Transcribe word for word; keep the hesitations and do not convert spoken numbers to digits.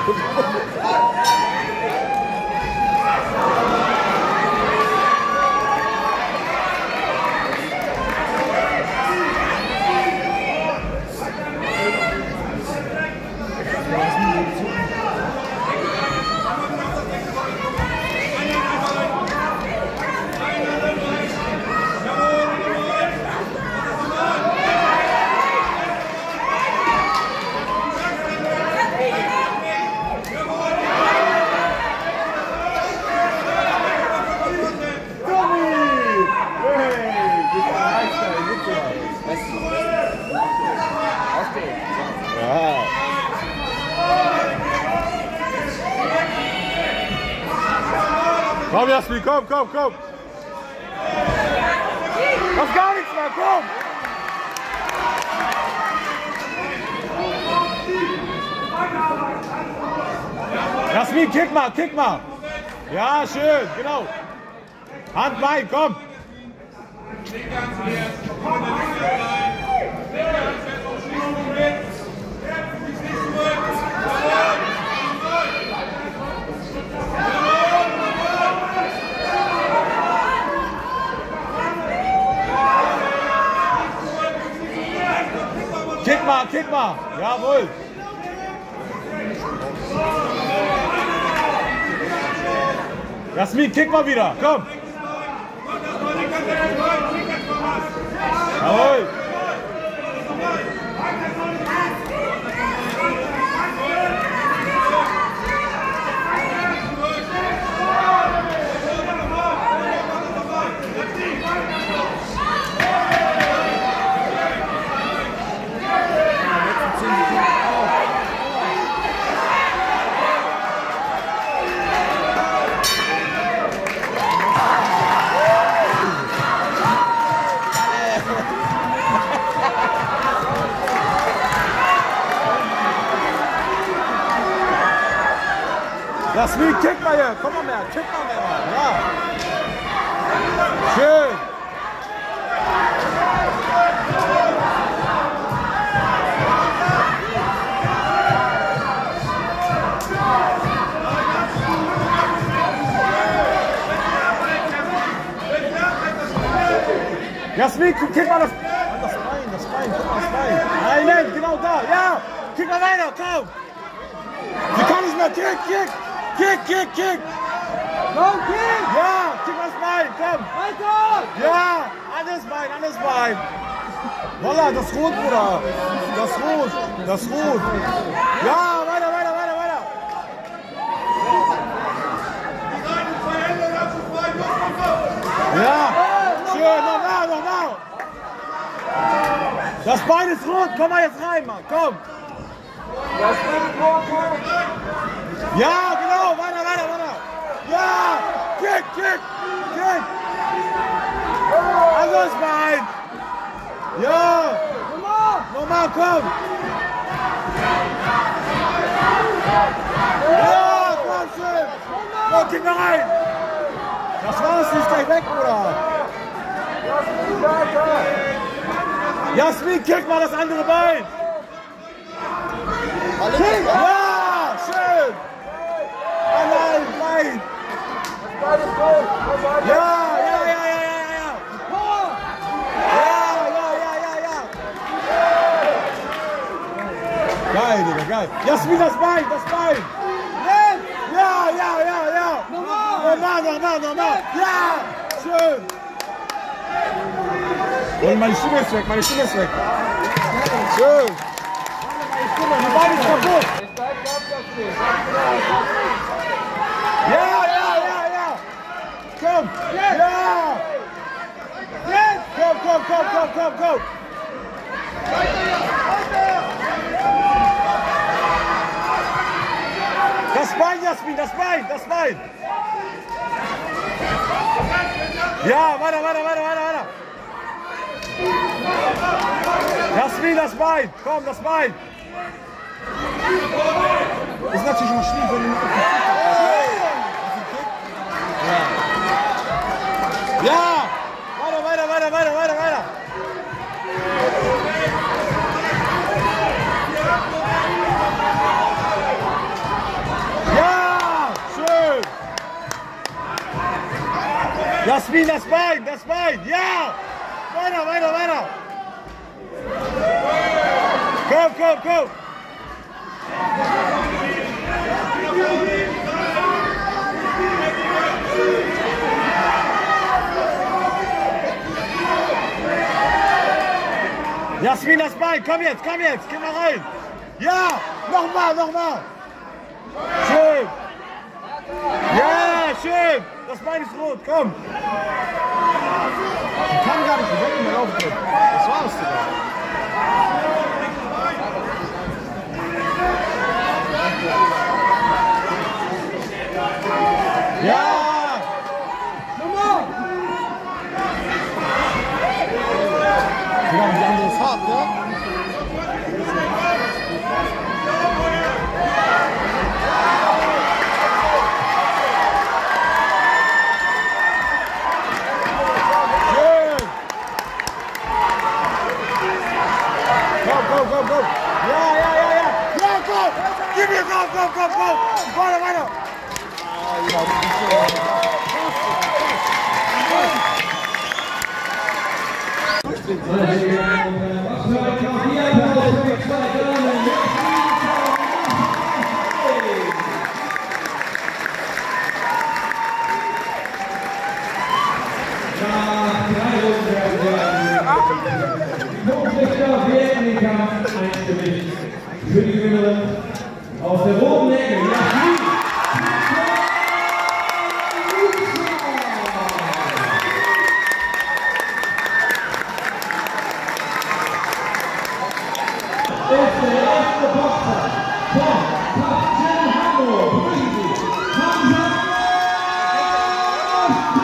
Komm, Jasmin, komm, komm, komm! Mach gar nichts mehr, komm! Jasmin, kick mal, kick mal! Ja, schön, genau! Hand, Bein, komm! Kick mal, kick mal! Jawohl! Jasmin, kick mal wieder! Komm! Jawohl! Jasmin, kick mal hier, komm mal mehr, kick mal mehr, ja. Schön. Jasmin, kick mal das, das Bein, das Bein, guck mal das Bein. Nein, nein, genau da, ja. Kick mal weiter, komm. Sie kann nicht mehr, kick, kick. Kick, kick, kick! Komm, kick! Ja, kick das Bein, komm! Weiter! Ja, anderes Bein, anderes Bein! Voila, das Rot, Bruder! Das Rot, das Rot! Ja, weiter, weiter, weiter, weiter! Ja, schön, noch nah, noch nah! Das Bein ist rot, komm mal jetzt rein, Mann, komm! Das ist rot, komm! Ja, genau, weiter, weiter, weiter. Ja, kick, kick, kick. Anderes Bein. Ja, nochmal, nochmal, komm. Ja, komm schön. So, kick mal rein. Das war's, nicht gleich weg, Bruder. Jasmin, kick mal das andere Bein. Kick, ja, schön. Nein, nein! Ja, ja, ja, ja, ja, ja! Ja, ja, ja, ja, ja! Geil, Digga, geil! Jasmin, das Bein, das Bein! Ja, ja, ja, ja! Nochmal, nochmal, nochmal, nochmal! Ja! Schön! Und meine Stimme ist weg, meine Stimme ist weg! Schön! Die Beine ist kaputt! Ja, ja, ja, ja! Komm! Ja! Komm, komm, komm, komm, komm, komm! Das Bein, Jasmin, das Bein, das Bein! Ja, weiter, weiter, weiter, weiter, weiter! Jasmin, das Bein! Komm, das Bein! Ist natürlich noch schlimm, wenn du nicht ja! Weiter, weiter, weiter, weiter, weiter, weiter! Jasmin, das Bein, das Bein, ja! Weiter, weiter, weiter! Komm, komm, komm! Jasmin, das Bein, komm jetzt, komm jetzt, geh mal rein! Ja! Nochmal, nochmal! Schön! Ja, schön! Das Bein ist rot, komm! Ich kann gar nicht, ich hätte mehr aufdrücken. Das war's sogar. Ja! Nummer! Wir haben die andere Fahrt, ne? Go, go, go! Ja, ja, ja, ja! Ja, go! Gib mir, go, go, go, go! Weiter, weiter! Für die Gewinnerin aus der roten Ecke, Jasmin. Ist der erste Boxer von Hamburg. Bringen Sie Hamza